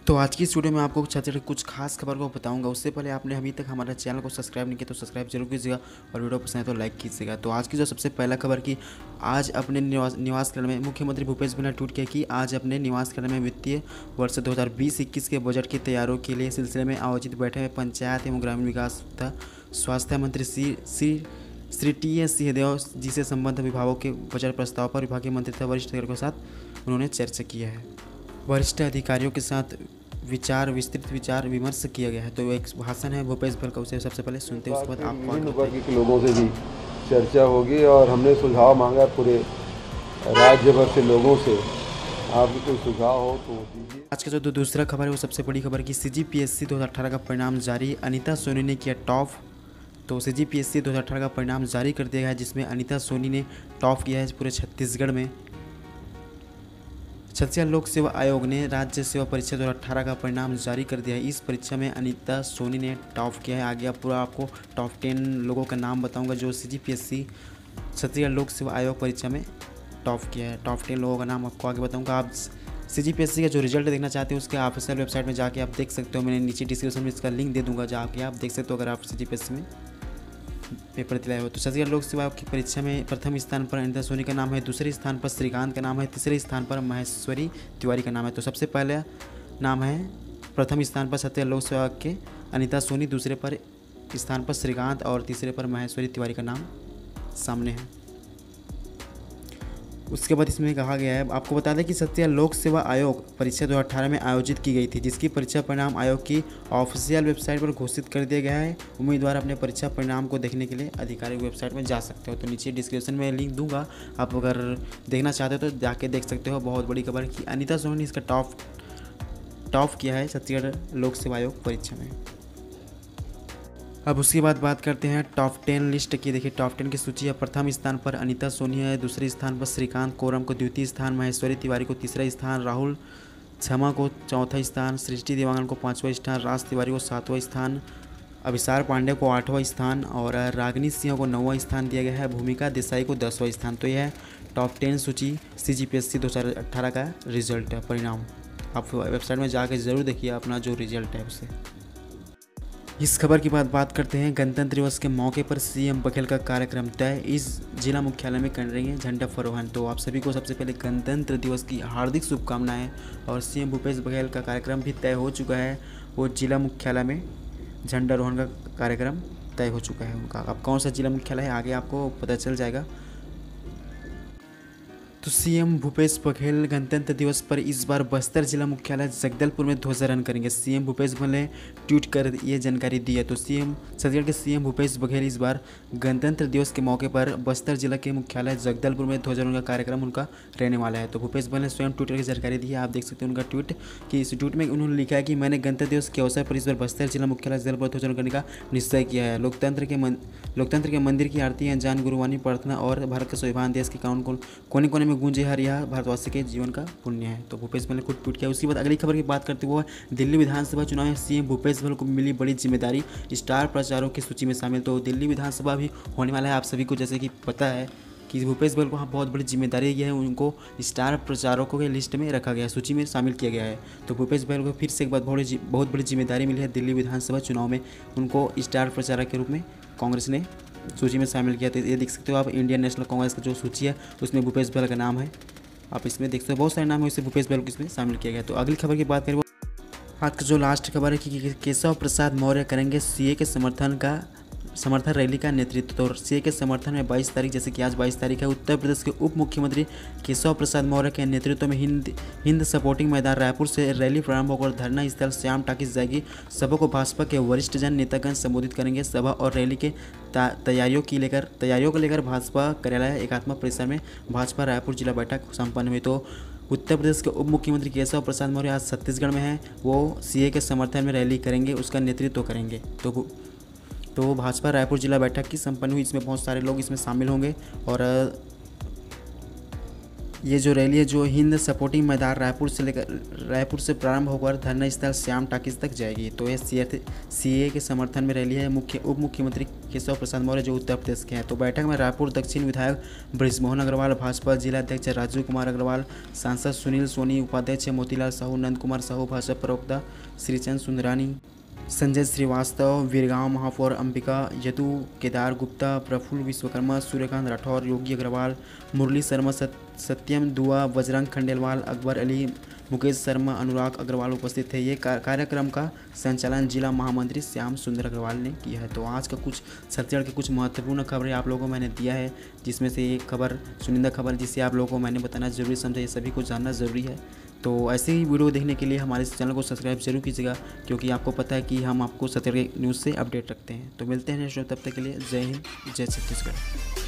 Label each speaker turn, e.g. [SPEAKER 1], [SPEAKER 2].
[SPEAKER 1] तो आज की इस वीडियो में आपको कुछ खास खबर को बताऊंगा। उससे पहले आपने अभी तक हमारे चैनल को सब्सक्राइब नहीं किया तो सब्सक्राइब जरूर कीजिएगा और वीडियो पसंद है तो लाइक कीजिएगा। तो आज की जो सबसे पहला खबर की आज अपने निवास कार्यालय में मुख्यमंत्री भूपेश बघेल ने ट्वीट किया कि आज अपने निवास कार्यालय में वित्तीय वर्ष 2020-21 के बजट की तैयारियों के लिए सिलसिले में आयोजित बैठक में पंचायत एवं ग्रामीण विकास तथा स्वास्थ्य मंत्री श्री टी.एस. सिंहदेव जी से संबद्ध विभागों के बजट प्रस्ताव पर विभागीय मंत्री तथा वरिष्ठ अधिकारियों के साथ उन्होंने चर्चा किया है। वरिष्ठ अधिकारियों के साथ विस्तृत विचार विमर्श किया गया है। तो एक भाषण है भूपेश बघेल का, उसे सबसे पहले सुनते हैं, उसके बाद आप
[SPEAKER 2] विभिन्न वर्ग के लोगों से भी चर्चा होगी और हमने सुझाव मांगा पूरे राज्य भर से लोगों से। आपके कोई सुझाव हो तो दीजिए।
[SPEAKER 1] आज का जो दूसरा खबर है वो सबसे बड़ी खबर की CGPSC 2018 का परिणाम जारी, अनीता सोनी ने किया टॉप। तो CGPSC 2018 का परिणाम जारी कर दिया गया है जिसमें अनीता सोनी ने टॉप किया है पूरे छत्तीसगढ़ में। छत्तीसगढ़ लोक सेवा आयोग ने राज्य सेवा परीक्षा 2018 का परिणाम जारी कर दिया है। इस परीक्षा में अनीता सोनी ने टॉप किया है। आगे पूरा आपको टॉप 10 लोगों का नाम बताऊंगा जो CGPSC छत्तीसगढ़ लोक सेवा आयोग परीक्षा में टॉप किया है। टॉप 10 लोगों का नाम आपको आगे बताऊंगा। आप CGPSC का जो रिजल्ट देखना चाहते हैं उसके ऑफिशियल वेबसाइट में जाके आप देख सकते हो। मैंने नीचे डिस्क्रिप्शन में इसका लिंक दे दूँगा, जाके आप देख सकते हो अगर आप CGPSC में पेपर दिलाए हो। तो छत्तीसगढ़ लोक सेवा की परीक्षा में प्रथम स्थान पर अनीता सोनी का नाम है, दूसरे स्थान पर श्रीकांत का नाम है, तीसरे स्थान पर महेश्वरी तिवारी का नाम है। तो सबसे पहले नाम है प्रथम स्थान पर छत्तीसगढ़ लोक सेवा के अनीता सोनी, दूसरे पर स्थान पर श्रीकांत और तीसरे पर महेश्वरी तिवारी का नाम सामने है। उसके बाद इसमें कहा गया है, आपको बता दें कि छत्तीसगढ़ लोक सेवा आयोग परीक्षा 2018 में आयोजित की गई थी, जिसकी परीक्षा परिणाम आयोग की ऑफिशियल वेबसाइट पर घोषित कर दिया गया है। उम्मीदवार अपने परीक्षा परिणाम को देखने के लिए आधिकारिक वेबसाइट में जा सकते हो। तो नीचे डिस्क्रिप्शन में लिंक दूंगा, आप अगर देखना चाहते हो तो जाके देख सकते हो। बहुत बड़ी खबर कि अनीता सोनी ने इसका टॉप किया है छत्तीसगढ़ लोक सेवा आयोग परीक्षा में। अब उसके बाद बात करते हैं टॉप 10 लिस्ट की। देखिए टॉप 10 की सूची है। प्रथम स्थान पर अनीता सोनी है, दूसरे स्थान पर श्रीकांत कोरम को द्वितीय स्थान, महेश्वरी तिवारी को तीसरा स्थान, राहुल छमा को चौथा स्थान, सृष्टि देवांगन को पाँचवां स्थान, राज तिवारी को सातवां स्थान, अभिसार पांडे को 8वां स्थान और रागिनी सिंह को 9वां स्थान दिया गया है, भूमिका देसाई को 10वां स्थान। तो यह है टॉप 10 सूची CGPSC 2018 का रिजल्ट है, परिणाम। आप वेबसाइट में जाकर ज़रूर देखिए अपना जो रिजल्ट है उसे। इस खबर की बात करते हैं। गणतंत्र दिवस के मौके पर CM बघेल का कार्यक्रम तय, इस जिला मुख्यालय में करेंगे झंडा फरोहन। तो आप सभी को सबसे पहले गणतंत्र दिवस की हार्दिक शुभकामनाएं। और CM भूपेश बघेल का कार्यक्रम भी तय हो चुका है, वो जिला मुख्यालय में झंडारोहण का कार्यक्रम तय हो चुका है उनका। अब कौन सा जिला मुख्यालय है आगे आपको पता चल जाएगा। तो CM भूपेश बघेल गणतंत्र दिवस पर इस बार बस्तर जिला मुख्यालय जगदलपुर में ध्वजारोहण करेंगे। CM भूपेश बघेल ने ट्वीट कर ये जानकारी दी है। तो छत्तीसगढ़ के CM भूपेश बघेल इस बार गणतंत्र दिवस के मौके पर बस्तर जिला के मुख्यालय जगदलपुर में ध्वजारोहण का कार्यक्रम उनका रहने वाला है। तो भूपेश बघेल ने स्वयं ट्विटर की जानकारी दी है, आप देख सकते हैं उनका ट्वीट कि इस ट्वीट में उन्होंने लिखा है कि मैंने गणतंत्र दिवस के अवसर पर इस बार बस्तर जिला मुख्यालय जगदलपुर ध्वजारोहण करने का निश्चय किया है। लोकतंत्र के मंदिर की आरती, अनजान गुरुवाणी प्रार्थना और भारत के स्वाभिमान देश के कानून कोने कोने में गूंजे हर यह भारतवासी के जीवन का पुण्य है। तो भूपेश बघेल ने खुद ट्वीट किया। उसके बाद अगली खबर की बात करते हुए दिल्ली विधानसभा चुनाव में CM भूपेश बघेल को मिली बड़ी जिम्मेदारी, स्टार प्रचारकों की सूची में शामिल। तो दिल्ली विधानसभा भी होने वाला है, आप सभी को जैसे कि पता है कि भूपेश बघेल को वहाँ बहुत बड़ी जिम्मेदारी है, उनको स्टार प्रचारकों के लिस्ट में रखा गया है, सूची में शामिल किया गया है। तो भूपेश बघेल को फिर से एक बार बहुत बड़ी जिम्मेदारी मिली है। दिल्ली विधानसभा चुनाव में उनको स्टार प्रचारक के रूप में कांग्रेस ने सूची में शामिल किया। तो ये देख सकते हो आप, इंडियन नेशनल कांग्रेस का जो सूची है उसमें भूपेश बघेल का नाम है, आप इसमें देख सकते हो। बहुत सारे नाम है, उससे भूपेश बघेल को इसमें शामिल किया गया। तो अगली खबर की बात करें, आज का जो लास्ट खबर है कि केशव प्रसाद मौर्य करेंगे CA के समर्थन रैली का नेतृत्व। तो CA के समर्थन में 22 तारीख, जैसे कि आज 22 तारीख है, उत्तर प्रदेश के उप मुख्यमंत्री केशव प्रसाद मौर्य के नेतृत्व में हिंद सपोर्टिंग मैदान रायपुर से रैली प्रारंभ होकर धरना स्थल श्याम टाकिस जाएगी। सभा को भाजपा के वरिष्ठ जन नेतागण संबोधित करेंगे। सभा और रैली के तैयारियों को लेकर भाजपा कार्यालय एकात्म परिसर में भाजपा रायपुर जिला बैठक संपन्न हुई। तो उत्तर प्रदेश के उप मुख्यमंत्री केशव प्रसाद मौर्य आज छत्तीसगढ़ में हैं, वो CA के समर्थन में रैली करेंगे, उसका नेतृत्व करेंगे। तो भाजपा रायपुर जिला बैठक की संपन्न हुई, इसमें बहुत सारे लोग इसमें शामिल होंगे और ये जो रैली है जो हिंद सपोर्टिंग मैदान रायपुर से प्रारंभ होकर धरना स्थल श्याम टाकिस तक जाएगी। तो ये सीए के समर्थन में रैली है। उप मुख्यमंत्री केशव प्रसाद मौर्य जो उत्तर प्रदेश के हैं। तो बैठक में रायपुर दक्षिण विधायक ब्रिजमोहन अग्रवाल, भाजपा जिला अध्यक्ष राजू कुमार अग्रवाल, सांसद सुनील सोनी, उपाध्यक्ष मोतीलाल साहू, नंद कुमार साहू, भाजपा प्रवक्ता श्रीचंद सुंदरानी, संजय श्रीवास्तव, वीरगांव महापौर अंबिका यदु, केदार गुप्ता, प्रफुल्ल विश्वकर्मा, सूर्यकांत राठौर, योगी अग्रवाल, मुरली शर्मा, सत्यम दुआ, बजरंग खंडेलवाल, अकबर अली, मुकेश शर्मा, अनुराग अग्रवाल उपस्थित थे। ये कार्यक्रम का संचालन जिला महामंत्री श्याम सुंदर अग्रवाल ने किया है। तो आज का कुछ छत्तीसगढ़ के कुछ महत्वपूर्ण खबरें आप लोगों को मैंने दिया है, जिसमें से एक खबर चुनिंदा खबर जिसे आप लोगों को मैंने बताना जरूरी समझा। ये सभी को जानना ज़रूरी है। तो ऐसे ही वीडियो देखने के लिए हमारे इस चैनल को सब्सक्राइब जरूर कीजिएगा, क्योंकि आपको पता है कि हम आपको छत्तीसगढ़ न्यूज़ से अपडेट रखते हैं। तो मिलते हैं नेक्स्ट, तब तक के लिए जय हिंद, जय छत्तीसगढ़।